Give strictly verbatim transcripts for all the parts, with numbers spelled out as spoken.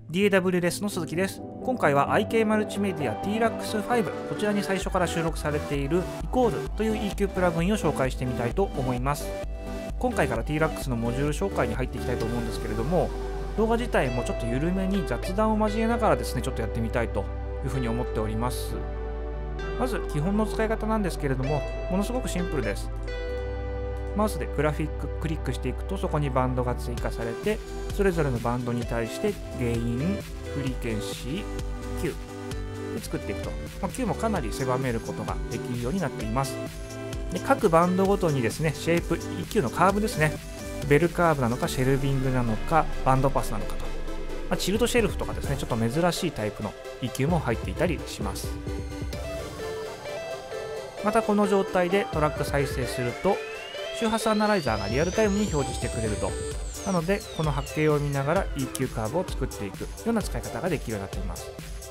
ディーエーダブリュー レスの鈴木です。今回は アイケー マルチメディア ティーラックスファイブ こちらに最初から収録されているイコールという イーキュー プラグインを紹介してみたいと思います。今回から ティーラックス のモジュール紹介に入っていきたいと思うんですけれども、動画自体もちょっと緩めに雑談を交えながらですね、ちょっとやってみたいというふうに思っております。まず基本の使い方なんですけれども、ものすごくシンプルです。マウスでグラフィッククリックしていくと、そこにバンドが追加されて、それぞれのバンドに対してゲイン、フリーケンシー、Q で作っていくと、まあ、Q もかなり狭めることができるようになっています。で各バンドごとにですね、シェイプ イーキュー のカーブですね、ベルカーブなのかシェルビングなのかバンドパスなのかと、まあ、チルトシェルフとかですね、ちょっと珍しいタイプの イーキュー も入っていたりします。またこの状態でトラック再生すると、周波数アナライザーがリアルタイムに表示してくれると。なのでこの波形を見ながら イーキュー カーブを作っていくような使い方ができるようになっています。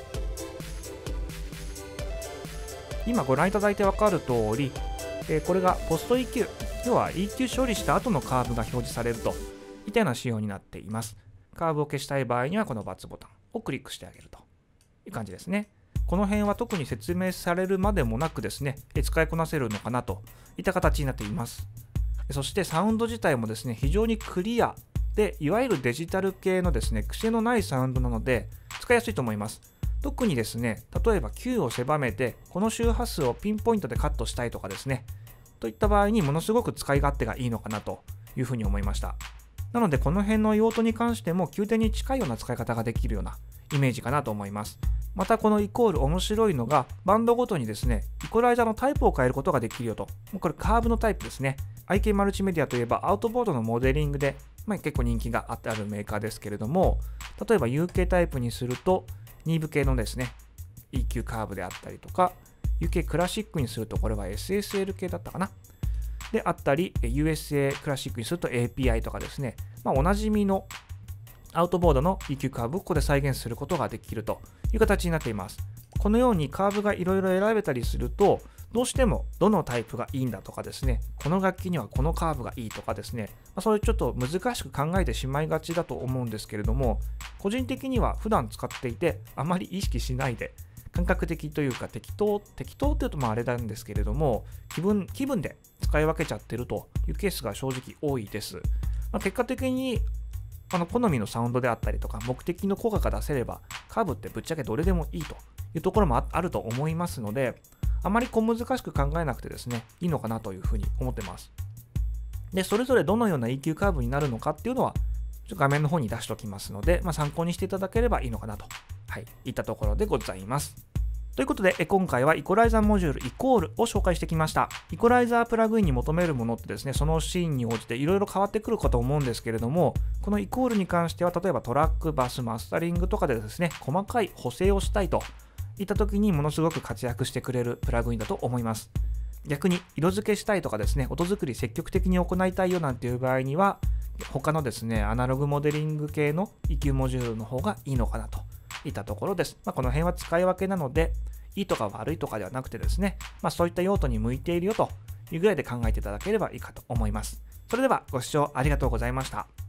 今ご覧いただいて分かる通り、えー、これがポスト イーキュー、要は イーキュー 処理した後のカーブが表示されるといったような仕様になっています。カーブを消したい場合にはこの×ボタンをクリックしてあげるという感じですね。この辺は特に説明されるまでもなくですね、使いこなせるのかなといった形になっています。そしてサウンド自体もですね、非常にクリアで、いわゆるデジタル系のですね、癖のないサウンドなので使いやすいと思います。特にですね、例えば Q を狭めてこの周波数をピンポイントでカットしたいとかですね、といった場合にものすごく使い勝手がいいのかなというふうに思いました。なのでこの辺の用途に関してもきゅうてんに近いような使い方ができるようなイメージかなと思います。またこのイコール面白いのが、バンドごとにですね、イコライザーのタイプを変えることができるよと。これカーブのタイプですね。アイケー マルチメディアといえばアウトボードのモデリングで、まあ、結構人気があってあるメーカーですけれども、例えば ユーケー タイプにするとニーブ系のですね イーキュー カーブであったりとか、 ユーケー クラシックにするとこれは エスエスエル 系だったかなであったり、 ユーエスエー クラシックにすると エーピーアイ とかですね、まあ、おなじみのアウトボードの イーキュー カーブをここで再現することができるという形になっています。このようにカーブがいろいろ選べたりすると、どうしてもどのタイプがいいんだとかですね、この楽器にはこのカーブがいいとかですね、まあ、そういうちょっと難しく考えてしまいがちだと思うんですけれども、個人的には普段使っていてあまり意識しないで、感覚的というか適当適当っていうとまああれなんですけれども、気分気分で使い分けちゃってるというケースが正直多いです。まあ、結果的にあの好みのサウンドであったりとか目的の効果が出せれば、カーブってぶっちゃけどれでもいいというところもあると思いますので、あまり小難しく考えなくてですね、いいのかなというふうに思ってます。で、それぞれどのような イーキュー カーブになるのかっていうのは、ちょっと画面の方に出しておきますので、まあ、参考にしていただければいいのかなと、はい、いったところでございます。ということで、今回はイコライザーモジュールイコールを紹介してきました。イコライザープラグインに求めるものってですね、そのシーンに応じていろいろ変わってくるかと思うんですけれども、このイコールに関しては、例えばトラック、バス、マスタリングとかでですね、細かい補正をしたいといった時にものすごく活躍してくれるプラグインだと思います。逆に色付けしたいとかですね、音作り積極的に行いたいよなんていう場合には、他のですね、アナログモデリング系の イーキュー モジュールの方がいいのかなといったところです。まあ、この辺は使い分けなので、いいとか悪いとかではなくてですね、まあ、そういった用途に向いているよというぐらいで考えていただければいいかと思います。それではご視聴ありがとうございました。